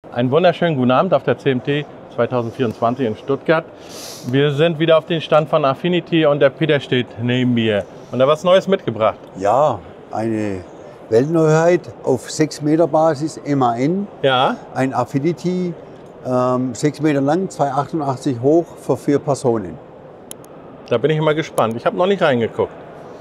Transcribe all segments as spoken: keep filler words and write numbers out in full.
Einen wunderschönen guten Abend auf der C M T zweitausendvierundzwanzig in Stuttgart. Wir sind wieder auf den Stand von Affinity und der Peter steht neben mir. Und er hat was Neues mitgebracht. Ja, eine Weltneuheit auf sechs Meter Basis, M A N. Ja. Ein Affinity, ähm, sechs Meter lang, zwei Komma achtundachtzig hoch für vier Personen. Da bin ich mal gespannt. Ich habe noch nicht reingeguckt.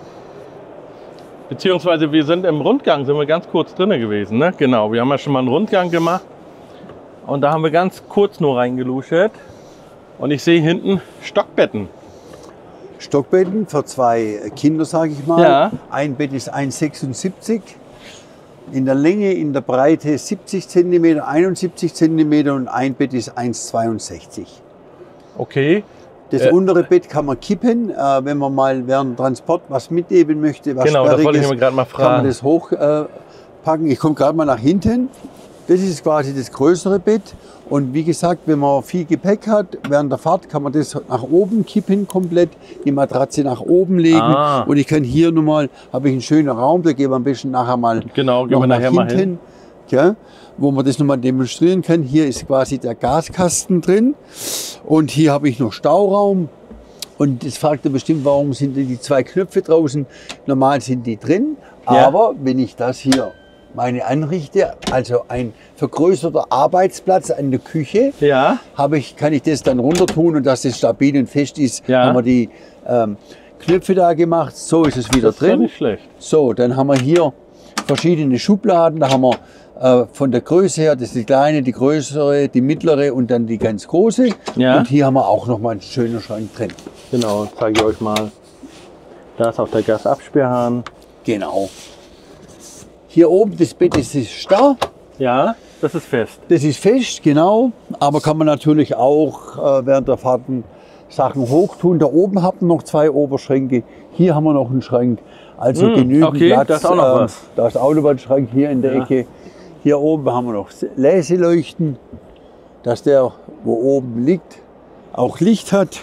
Beziehungsweise wir sind im Rundgang, sind wir ganz kurz drin gewesen. Ne? Genau, wir haben ja schon mal einen Rundgang gemacht. Und da haben wir ganz kurz nur reingeluschert. Und ich sehe hinten Stockbetten. Stockbetten für zwei Kinder, sage ich mal. Ja. Ein Bett ist eins Komma sechsundsiebzig. In der Länge, in der Breite siebzig Zentimeter, einundsiebzig Zentimeter und ein Bett ist eins Komma zweiundsechzig. Okay. Das äh, untere Bett kann man kippen, äh, wenn man mal während Transport was mitnehmen möchte, was genau, das wollte ich Sperriges, mir gerade mal kann man fragen. das hochpacken. Äh, ich komme gerade mal nach hinten. Das ist quasi das größere Bett. Und wie gesagt, wenn man viel Gepäck hat, während der Fahrt kann man das nach oben kippen komplett, die Matratze nach oben legen. Ah. Und ich kann hier nochmal, habe ich einen schönen Raum, da gehen wir ein bisschen nachher mal, Genau, gehen noch wir nach nachher hinten, mal hin. ja, wo man das nochmal demonstrieren kann. Hier ist quasi der Gaskasten drin und hier habe ich noch Stauraum. Und das fragt ihr bestimmt, warum sind denn die zwei Knöpfe draußen? Normal sind die drin, Ja. aber wenn ich das hier meine anrichte, also ein vergrößerter Arbeitsplatz an der Küche, Ja. habe ich, kann ich das dann runter tun und dass das stabil und fest ist, Ja. haben wir die ähm, Knöpfe da gemacht. So ist es wieder Das ist doch drin. nicht schlecht. So, dann haben wir hier verschiedene Schubladen. Da haben wir äh, von der Größe her, das ist die kleine, die größere, die mittlere und dann die ganz große. Ja. Und hier haben wir auch noch mal einen schönen Schrank drin. Genau, zeige ich euch mal. Da ist auch der Gasabsperrhahn. Genau. Hier oben das Bett das ist starr. Ja, das ist fest. Das ist fest, genau. Aber kann man natürlich auch äh, während der Fahrten Sachen hochtun. Da oben habt ihr noch zwei Oberschränke. Hier haben wir noch einen Schrank. Also Mm, genügend okay, Platz. da ist auch noch äh, was. Da ist auch noch ein Schrank hier in der Ja. Ecke. Hier oben haben wir noch Laserleuchten, dass der, wo oben liegt, auch Licht hat.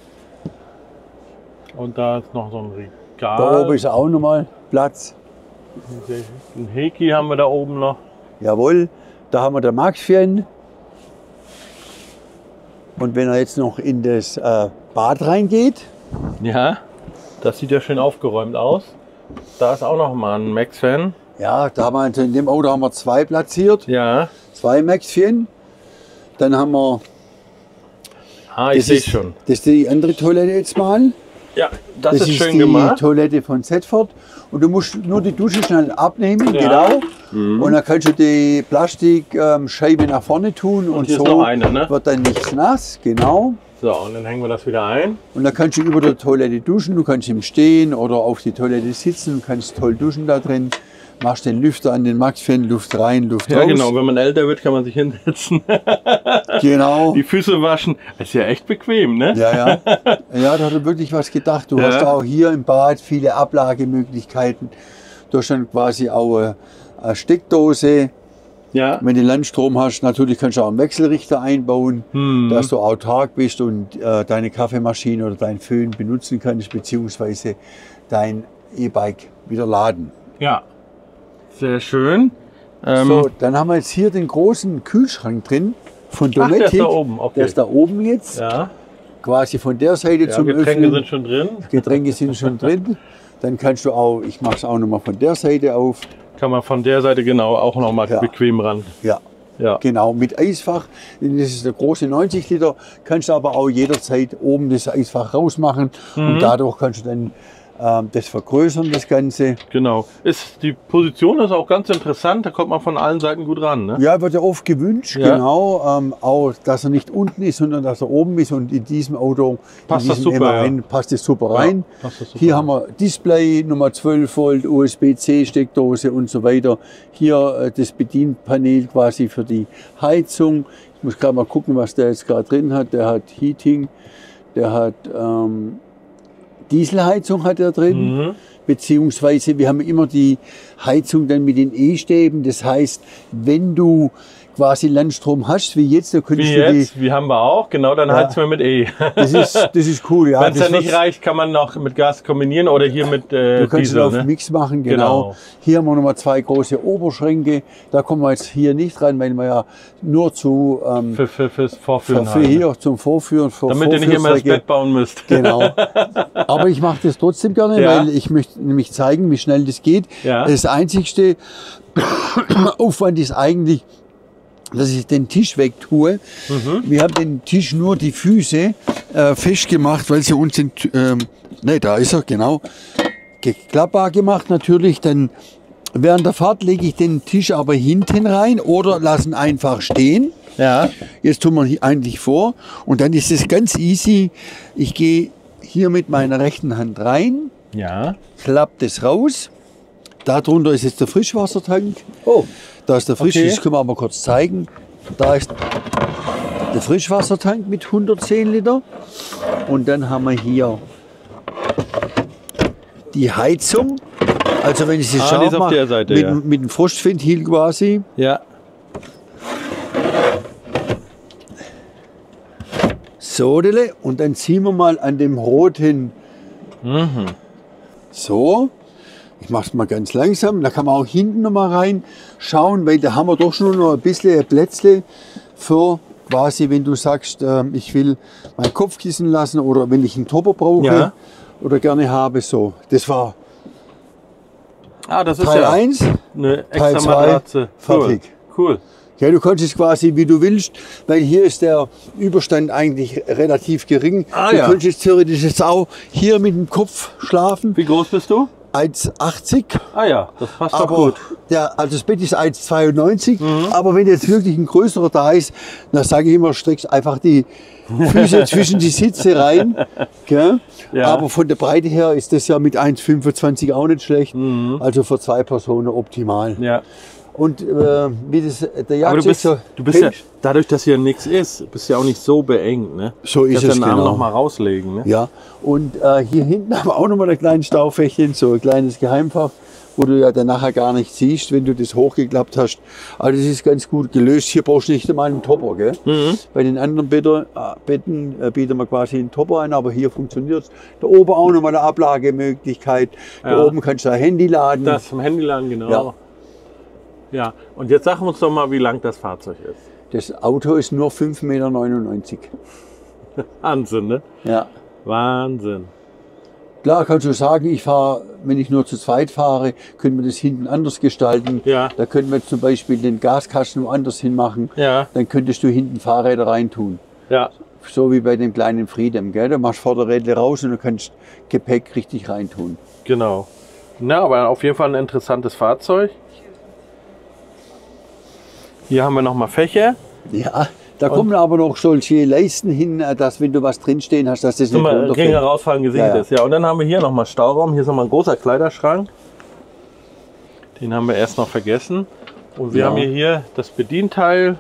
Und da ist noch so ein Regal. Da oben ist auch noch mal Platz. Ein Heki haben wir da oben noch. Jawohl, da haben wir der Max-Fan. Und wenn er jetzt noch in das äh, Bad reingeht, Ja, das sieht ja schön aufgeräumt aus. Da ist auch noch mal ein Max-Fan. ja, da haben wir also in dem Auto haben wir zwei platziert, Ja. zwei Max-Fan. Dann haben wir, Ah, ich das sehe ist, schon. das ist die andere Toilette jetzt mal. Ja, das, ist schön die gemacht. Toilette von Zedford. Und du musst nur die Dusche schnell abnehmen, Ja. genau. Mhm. Und dann kannst du die Plastikscheibe nach vorne tun und, hier ist so noch eine, ne? wird dann nichts nass, genau. So, und dann hängen wir das wieder ein. Und dann kannst du über der Toilette duschen, du kannst im Stehen oder auf die Toilette sitzen, du kannst toll duschen da drin. Machst den Lüfter an den Max-Fan, Luft rein, Luft Ja, raus. genau. Wenn man älter wird, kann man sich hinsetzen. Genau. Die Füße waschen. Ist ja echt bequem, ne? Ja, ja. Ja, da hat er wirklich was gedacht. Du Ja. hast auch hier im Bad viele Ablagemöglichkeiten. Du hast dann quasi auch eine, eine Steckdose. Ja. Wenn du Landstrom hast, natürlich kannst du auch einen Wechselrichter einbauen, Hm. dass du autark bist und äh, deine Kaffeemaschine oder dein Föhn benutzen kannst, beziehungsweise dein E-Bike wieder laden. Ja. Sehr schön. Ähm, So, dann haben wir jetzt hier den großen Kühlschrank drin von Ach, der Dometic. ist da oben, okay. Der ist da oben jetzt, Ja. quasi von der Seite Ja, zum Getränke Öffnen. sind schon drin. Getränke sind schon drin. Dann kannst du auch, ich mache es auch nochmal von der Seite auf. Kann man von der Seite genau auch noch mal Ja. bequem ran. Ja, Ja. genau, mit Eisfach. Das ist der große neunzig Liter. Kannst du aber auch jederzeit oben das Eisfach rausmachen. Mhm. Und dadurch kannst du dann ähm, das vergrößern, das Ganze. Genau. Ist, die Position ist auch ganz interessant. Da kommt man von allen Seiten gut ran. Ne? Ja, wird ja oft gewünscht, Ja. genau. Ähm, auch, dass er nicht unten ist, sondern dass er oben ist. Und in diesem Auto Passt in das diesem super, M A N ja. passt das super rein. passt das super Hier rein. haben wir Display, Nummer zwölf Volt, U S B C Steckdose und so weiter. Hier äh, das Bedienpanel quasi für die Heizung. Ich muss gerade mal gucken, was der jetzt gerade drin hat. Der hat Heating, der hat ähm, Dieselheizung hat er drin. Mhm. Beziehungsweise wir haben immer die Heizung dann mit den E-Stäben. Das heißt, wenn du quasi Landstrom hast, wie jetzt, da könntest Wie du jetzt, wie haben wir auch, genau, dann Ja. heizen wir mit E. die, das ist, das ist cool, ja. Wenn es das dann nicht wird's- reicht, kann man noch mit Gas kombinieren oder hier mit äh, Du kannst Diesel. es auf Ne? Mix machen, genau. Genau. Hier haben wir nochmal zwei große Oberschränke. Da kommen wir jetzt hier nicht rein, weil wir ja nur zu ähm, Für, für, fürs für, Vorführen für halt, ne? hier zum Vorführen, für Damit ihr nicht immer das Vorführstrecke. Bett bauen müsst. Genau. Aber ich mache das trotzdem gerne, Ja. weil ich möchte nämlich zeigen, wie schnell das geht. Ja. Das einzigste Aufwand ist eigentlich, dass ich den Tisch wegtue. Mhm. Wir haben den Tisch nur die Füße äh, festgemacht, weil sie uns sind, ähm, ne, da ist er, genau, klappbar gemacht natürlich. Dann während der Fahrt lege ich den Tisch aber hinten rein oder lassen einfach stehen. Ja. Jetzt tun wir hier eigentlich vor und dann ist es ganz easy. Ich gehe hier mit meiner rechten Hand rein, Ja. klappe das raus. Darunter ist jetzt der Frischwassertank. Oh. Da ist der Frisch, Okay. das können wir aber kurz zeigen. Da ist der Frischwassertank mit hundertzehn Liter. Und dann haben wir hier die Heizung. Also wenn ich es Ah, die scharf ist auf mache, der Seite, mit, ja. mit dem Frostventil quasi. Ja. So, Dele. Und dann ziehen wir mal an dem roten. Mhm. So. Ich mache es mal ganz langsam. Da kann man auch hinten noch mal rein schauen, weil da haben wir doch schon noch ein bisschen Plätzle für quasi, wenn du sagst, ähm, ich will mein Kopfkissen lassen oder wenn ich einen Topper brauche Ja. oder gerne habe. So, das war Ah, das ist Teil ja eins. eine Teil extra zwei, Matratze. Cool. fertig. Cool. Ja, du kannst es quasi wie du willst, weil hier ist der Überstand eigentlich relativ gering. Ah, du ja. könntest jetzt theoretisch jetzt auch hier mit dem Kopf schlafen. Wie groß bist du? eins achtzig. Ah ja, das passt doch Aber gut. der, also das Bett ist eins zweiundneunzig, aber wenn jetzt wirklich ein größerer da ist, dann sage ich immer, streckst einfach die Füße zwischen die Sitze rein. Gell? Ja. Aber von der Breite her ist das ja mit eins fünfundzwanzig auch nicht schlecht. Also für zwei Personen optimal. Ja. Und äh, wie das der Aber du Jagd bist, so du bist ja, kennt, dadurch, dass hier nichts ist, bist ja auch nicht so beengt, ne? So ist Kannst es, den Arm genau. noch mal rauslegen, ne? ja. Und äh, hier hinten haben wir auch nochmal ein kleines Staufächchen, so ein kleines Geheimfach, wo du ja dann nachher gar nicht siehst, wenn du das hochgeklappt hast. Also das ist ganz gut gelöst. Hier brauchst du nicht einmal einen Topper. Gell? Mhm. Bei den anderen Betten, äh, Betten äh, bieten wir quasi einen Topper an, aber hier funktioniert es. Da oben auch nochmal eine Ablagemöglichkeit. Da Ja. oben kannst du ein Handy laden. Das vom Handy laden, genau. Ja. Ja. Und jetzt sag uns doch mal, wie lang das Fahrzeug ist. Das Auto ist nur fünf Meter neunundneunzig. Wahnsinn, ne? Ja. Wahnsinn. Klar kannst du sagen, ich fahre, wenn ich nur zu zweit fahre, können wir das hinten anders gestalten. Ja. Da können wir zum Beispiel den Gaskasten woanders hinmachen. Ja. Dann könntest du hinten Fahrräder reintun. Ja. So wie bei dem kleinen Freedom. Gell? Da machst du Vorderräder raus und du kannst Gepäck richtig reintun. Genau. Na, aber auf jeden Fall ein interessantes Fahrzeug. Hier haben wir nochmal Fächer. Ja, da kommen aber noch solche Leisten hin, dass wenn du was drinstehen hast, dass das nicht Zum Ringe runterfällt. rausfallen gesichert Ja, ja. ist. Ja, und dann haben wir hier nochmal Stauraum. Hier ist nochmal ein großer Kleiderschrank. Den haben wir erst noch vergessen. Und wir Ja. haben hier, hier das Bedienteil.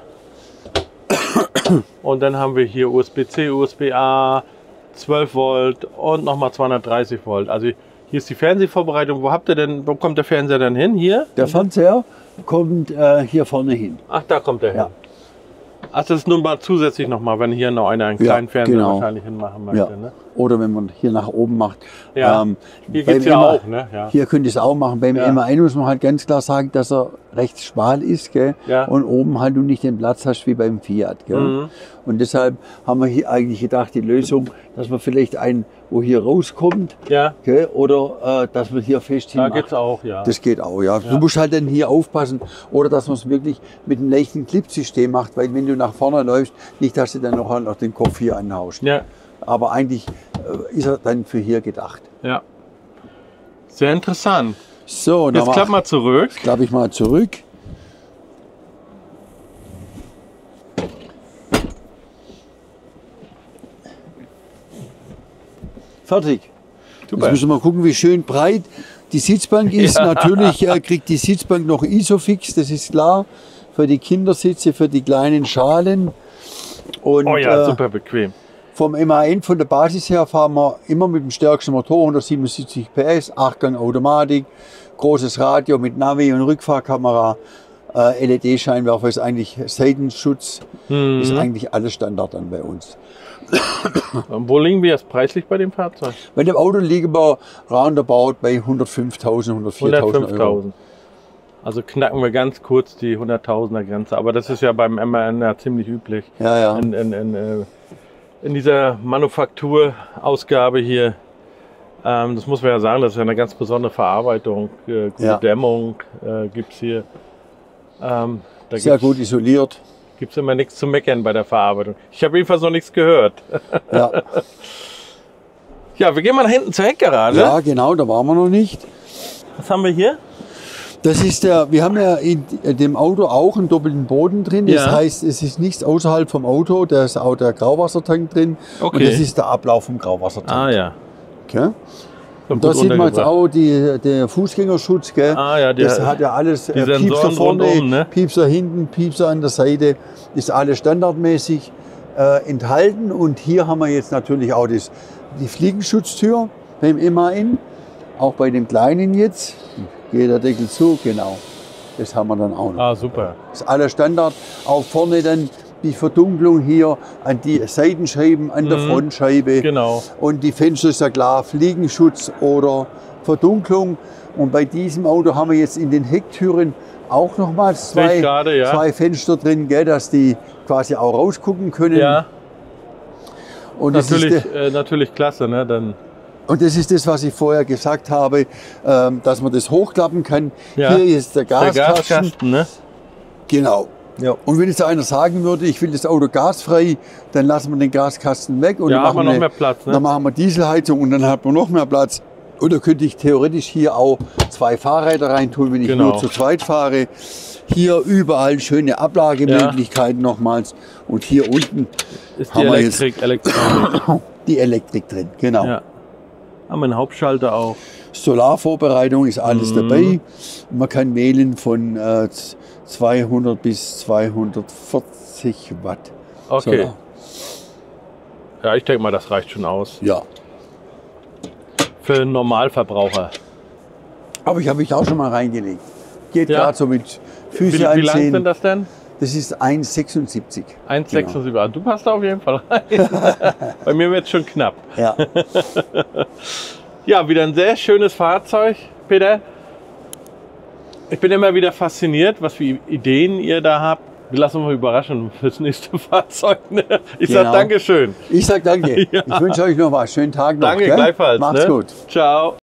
Und dann haben wir hier U S B C, U S B A, zwölf Volt und nochmal zweihundertdreißig Volt. Also hier ist die Fernsehvorbereitung. Wo habt ihr denn, wo kommt der Fernseher dann hin? Hier? Der Fernseher kommt äh, hier vorne hin. Ach, da kommt der hin. Ja. Ach, das ist nun mal zusätzlich nochmal, wenn hier noch einer einen Ja, kleinen Fernseher genau. wahrscheinlich hinmachen möchte. Ja. Ne? Oder wenn man hier nach oben macht. Ja. Ähm, Hier beim gibt es ja M A auch. Ne? Ja. Hier könnt ihr es auch machen. Beim Ja. M A eins muss man halt ganz klar sagen, dass er recht schmal ist. Gell? Ja. Und oben halt du nicht den Platz hast wie beim Fiat. Gell? Mhm. Und deshalb haben wir hier eigentlich gedacht, die Lösung, dass man vielleicht einen, wo hier rauskommt, Ja, gell? Oder äh, dass man hier fest da hinmacht. geht es auch, ja. Das geht auch, ja. Ja. Du musst halt dann hier aufpassen. Oder dass man es wirklich mit einem leichten Clipsystem macht, weil wenn du nach vorne läufst, nicht, dass du dann noch, noch den Kopf hier anhaust. ja, Aber eigentlich äh, ist er dann für hier gedacht. ja. Sehr interessant. So, Jetzt klapp dann mal zurück. klappe ich mal zurück. Fertig. Super. Jetzt müssen wir mal gucken, wie schön breit die Sitzbank ist. Ja. Natürlich äh, kriegt die Sitzbank noch Isofix, das ist klar. Für die Kindersitze, für die kleinen Schalen. Und Oh ja, äh, super bequem. vom M A eins, von der Basis her, fahren wir immer mit dem stärksten Motor, hundertsiebenundsiebzig P S, Achtgang Automatik, großes Radio mit Navi und Rückfahrkamera. Äh, L E D-Scheinwerfer ist eigentlich Seitenschutz, Mhm. ist eigentlich alles Standard dann bei uns. Und wo liegen wir jetzt preislich bei dem Fahrzeug? Bei dem Auto liegen wir roundabout bei hundertfünftausend, hundertviertausend Euro. hundertfünftausend. Also knacken wir ganz kurz die hunderttausender Grenze. Aber das ist ja beim M A N ja ziemlich üblich. Ja, ja. In, in, in, äh, in dieser Manufakturausgabe hier. Ähm, das muss man ja sagen, das ist ja eine ganz besondere Verarbeitung. Äh, gute Ja. Dämmung äh, gibt es hier. Ähm, da Sehr gibt's, gut isoliert. Gibt es immer nichts zu meckern bei der Verarbeitung. Ich habe jedenfalls noch nichts gehört. Ja. Ja, wir gehen mal nach hinten zur Heckgarage. Ja, genau, da waren wir noch nicht. Was haben wir hier? Das ist der, wir haben ja in dem Auto auch einen doppelten Boden drin. Das Ja. heißt, es ist nichts außerhalb vom Auto, da ist auch der Grauwassertank drin. Okay. Und das ist der Ablauf vom Grauwassertank. Ah ja. Okay? Und Gut da sieht man jetzt untergebracht. auch die, der Fußgängerschutz. Gell? Ah ja, die, Das hat ja alles, die äh, Piepser Sensoren vorne, rundum, ne? Piepser hinten, Piepser an der Seite. Ist alles standardmäßig äh, enthalten. Und hier haben wir jetzt natürlich auch das, die Fliegenschutztür beim M A N. Auch bei dem kleinen jetzt. Geht der Deckel zu, genau. Das haben wir dann auch noch. Ah, super. Das ist alles Standard. Auch vorne dann die Verdunklung hier an die Seitenscheiben, an der Mhm. Frontscheibe. Genau. Und die Fenster ist ja klar, Fliegenschutz oder Verdunklung. Und bei diesem Auto haben wir jetzt in den Hecktüren auch nochmals Sehe ich zwei, gerade, ja. zwei Fenster drin, gell, dass die quasi auch rausgucken können. Ja, und, das natürlich, ist, der- äh, natürlich klasse, ne? Dann, und das ist das, was ich vorher gesagt habe, ähm, dass man das hochklappen kann. Ja. Hier ist der der Gaskasten. Gaskasten, ne? Genau. Ja. Und wenn jetzt einer sagen würde, ich will das Auto gasfrei, dann lassen wir den Gaskasten weg und Ja, dann, haben wir machen noch wir, mehr Platz, ne? dann machen wir Dieselheizung und dann hat man noch mehr Platz. Oder könnte ich theoretisch hier auch zwei Fahrräder reintun, wenn ich Genau. nur zu zweit fahre. Hier überall schöne Ablagemöglichkeiten nochmals. Und hier unten Ist die haben wir jetzt Elektrik, Elektronik. die Elektrik drin. Genau. Ja. Haben wir einen Hauptschalter auch. Solarvorbereitung ist alles Mhm. dabei. Man kann wählen von äh, zweihundert bis zweihundertvierzig Watt. Okay. Solar. Ja, ich denke mal, das reicht schon aus. Ja. Für einen Normalverbraucher. Aber ich habe mich auch schon mal reingelegt. Geht Ja. gerade so mit Wie, Füße wie lang anziehen. sind das denn? Das ist eins Komma sechsundsiebzig. eins Komma sechsundsiebzig. Ah, du passt da auf jeden Fall rein. Bei mir wird es schon knapp. Ja. Ja, wieder ein sehr schönes Fahrzeug, Peter. Ich bin immer wieder fasziniert, was für Ideen ihr da habt. Wir lassen uns mal überraschen fürs nächste Fahrzeug. Ne? Ich Genau. sag Dankeschön. Ich sage danke. Ja. Ich wünsche euch noch was. Schönen Tag noch. Danke, gell? gleichfalls. Macht's ne? gut. Ciao.